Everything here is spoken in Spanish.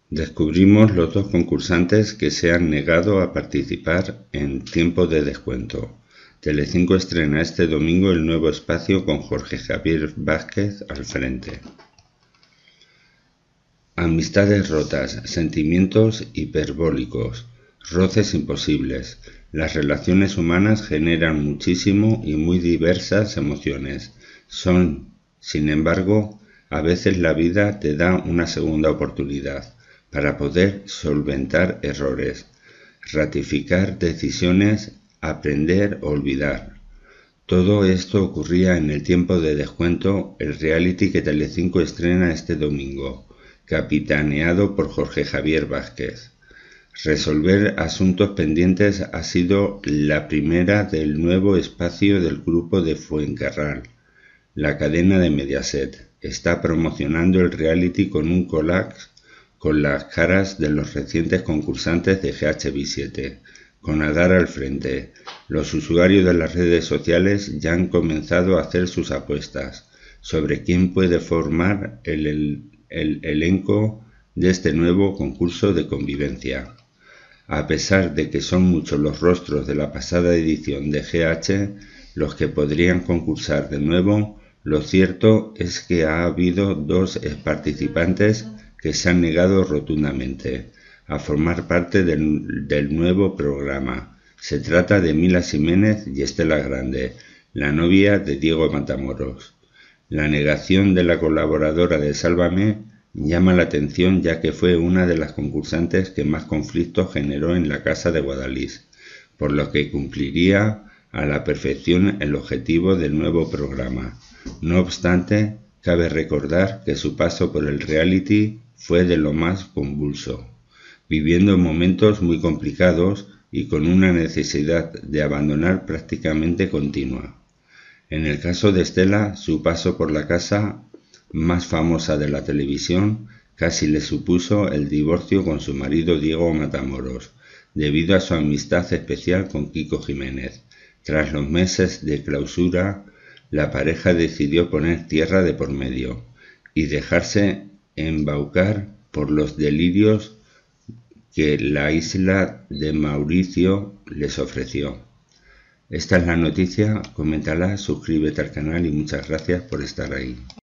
Descubrimos los dos concursantes que se han negado a participar en Tiempo de Descuento. Telecinco estrena este domingo el nuevo espacio con Jorge Javier Vázquez al frente. Amistades rotas, sentimientos hiperbólicos, roces imposibles. Las relaciones humanas generan muchísimo y muy diversas emociones. Son, sin embargo, a veces la vida te da una segunda oportunidad para poder solventar errores, ratificar decisiones, aprender o olvidar. Todo esto ocurría en el Tiempo de Descuento, el reality que Telecinco estrena este domingo, capitaneado por Jorge Javier Vázquez. Resolver asuntos pendientes ha sido la primera del nuevo espacio del grupo de Fuencarral. La cadena de Mediaset está promocionando el reality con un collage con las caras de los recientes concursantes de GHB7, con Adar al frente. Los usuarios de las redes sociales ya han comenzado a hacer sus apuestas sobre quién puede formar el elenco de este nuevo concurso de convivencia. A pesar de que son muchos los rostros de la pasada edición de GH los que podrían concursar de nuevo, lo cierto es que ha habido dos participantes que se han negado rotundamente a formar parte del nuevo programa. Se trata de Mila Jiménez y Estela Grande, la novia de Diego Matamoros. La negación de la colaboradora de Sálvame llama la atención, ya que fue una de las concursantes que más conflictos generó en la casa de Guadalís, por lo que cumpliría a la perfección el objetivo del nuevo programa. No obstante, cabe recordar que su paso por el reality fue de lo más convulso, viviendo momentos muy complicados y con una necesidad de abandonar prácticamente continua. En el caso de Estela, su paso por la casa más famosa de la televisión casi le supuso el divorcio con su marido Diego Matamoros, debido a su amistad especial con Kiko Jiménez. Tras los meses de clausura, la pareja decidió poner tierra de por medio y dejarse embaucar por los delirios que la isla de Mauricio les ofreció. Esta es la noticia, coméntala, suscríbete al canal y muchas gracias por estar ahí.